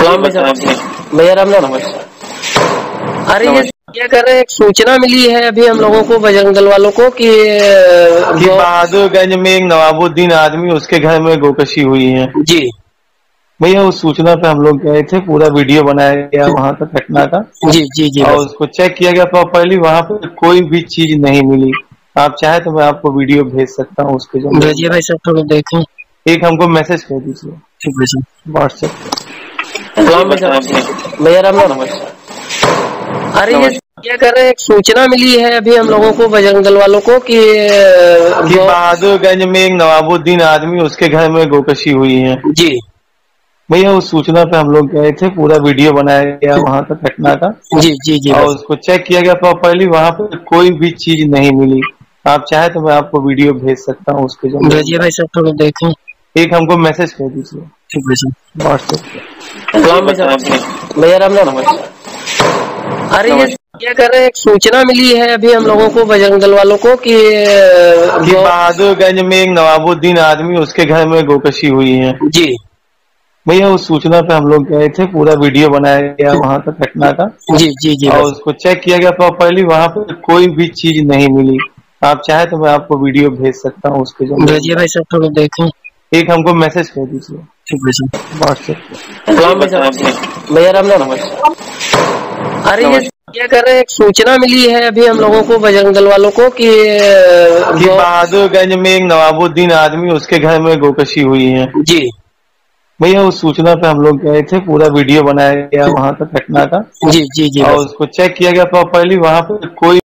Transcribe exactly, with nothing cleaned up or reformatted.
सलाम भैया भैया राम राम। अरे ये क्या कर रहे हैं, एक सूचना मिली है अभी हम लोगों को बजरंग दल वालों को कि कि बहादुरगंज में एक नवाबुद्दीन आदमी उसके घर में गोकशी हुई है जी भैया। उस सूचना पे हम लोग गए थे, पूरा वीडियो बनाया गया वहाँ का घटना का जी जी जी और उसको चेक किया गया प्रॉपरली। वहाँ पे कोई भी चीज नहीं मिली। आप चाहे तो मैं आपको वीडियो भेज सकता हूँ उसके जो भेजिए भाई साहब, थोड़ा देखें। एक हमको मैसेज कर दीजिए ठीक है सर। व्हाट्सएप। सलाम भैया भैया राम राम। अरे ये क्या कर रहे हैं, एक सूचना मिली है अभी हम लोगों को बजरंग दल वालों को कि कि बहादुरगंज में एक नवाबुद्दीन आदमी उसके घर में गोकशी हुई है जी भैया। उस सूचना पे हम लोग गए थे, पूरा वीडियो बनाया गया वहाँ का घटना का जी जी जी और उसको चेक किया गया प्रॉपरली। वहाँ पे कोई भी चीज नहीं मिली। आप चाहे तो मैं आपको वीडियो भेज सकता हूँ उसके जो भेजिए भाई साहब, थोड़ा देखें। एक हमको मैसेज कर दीजिए ठीक है सर। व्हाट्सएप। सलाम भैया भैया राम राम। अरे ये क्या कर रहे हैं, एक सूचना मिली है अभी हम लोगों को बजरंग दल वालों को कि कि बहादुरगंज में एक नवाबुद्दीन आदमी उसके घर में गोकशी हुई है जी भैया। उस सूचना पे हम लोग गए थे, पूरा वीडियो बनाया गया वहाँ का घटना का जी जी जी और उसको चेक किया गया प्रॉपरली। वहाँ पे कोई भी चीज नहीं मिली। आप चाहे तो मैं आपको वीडियो भेज सकता हूँ उसके जो भेजिए भाई साहब, थोड़ा देखें। एक हमको मैसेज कर दीजिए ठीक है सर। व्हाट्सएप। सलाम भैया भैया राम राम। अरे ये क्या कर रहे हैं, एक सूचना मिली है अभी हम लोगों को बजरंग दल वालों को कि कि बहादुरगंज में एक नवाबुद्दीन आदमी उसके घर में गोकशी हुई है जी भैया। उस सूचना पे हम लोग गए थे, पूरा वीडियो बनाया गया वहाँ का घटना का जी जी जी और उसको चेक किया गया प्रॉपरली। वहाँ पे कोई